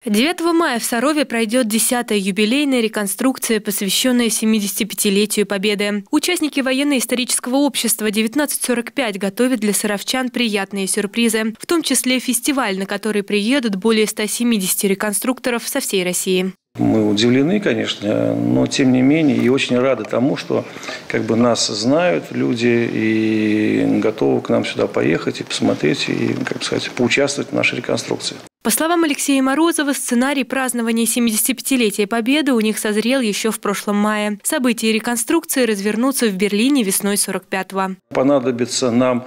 9 мая в Сарове пройдет 10-я юбилейная реконструкция, посвященная 75-летию Победы. Участники военно-исторического общества 1945 готовят для саровчан приятные сюрпризы, в том числе фестиваль, на который приедут более 170 реконструкторов со всей России. Мы удивлены, конечно, но тем не менее и очень рады тому, что нас знают люди и готовы к нам сюда поехать и посмотреть, и, поучаствовать в нашей реконструкции. По словам Алексея Морозова, сценарий празднования 75-летия Победы у них созрел еще в прошлом мае. События реконструкции развернутся в Берлине весной 45-го. Понадобится нам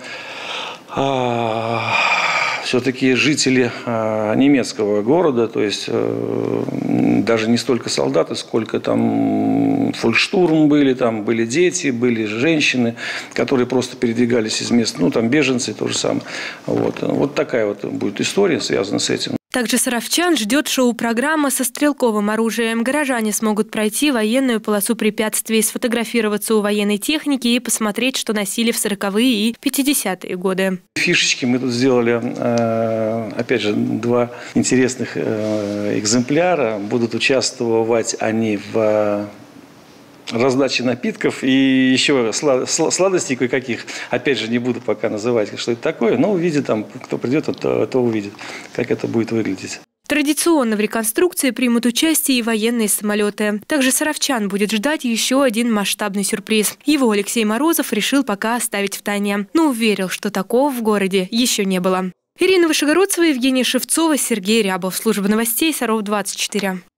все-таки жители немецкого города, то есть даже не столько солдаты, сколько там фолькштурм были, там были дети, были женщины, которые просто передвигались из мест, беженцы, то же самое. Вот такая будет история, связанная с этим. Также саровчан ждет шоу-программа со стрелковым оружием. Горожане смогут пройти военную полосу препятствий, сфотографироваться у военной техники и посмотреть, что носили в 40-е и 50-е годы. Фишечки мы тут сделали, опять же, 2 интересных экземпляра. Будут участвовать они в раздачи напитков и еще сладостей кое-каких. Опять же, не буду пока называть, что это такое, но увидит там, кто придет, то увидит, как это будет выглядеть. Традиционно в реконструкции примут участие и военные самолеты. Также саровчан будет ждать еще один масштабный сюрприз. Его Алексей Морозов решил пока оставить в тайне, но уверил, что такого в городе еще не было. Ирина Вышегородцева, Евгения Шевцова, Сергей Рябов. Служба новостей Саров 24.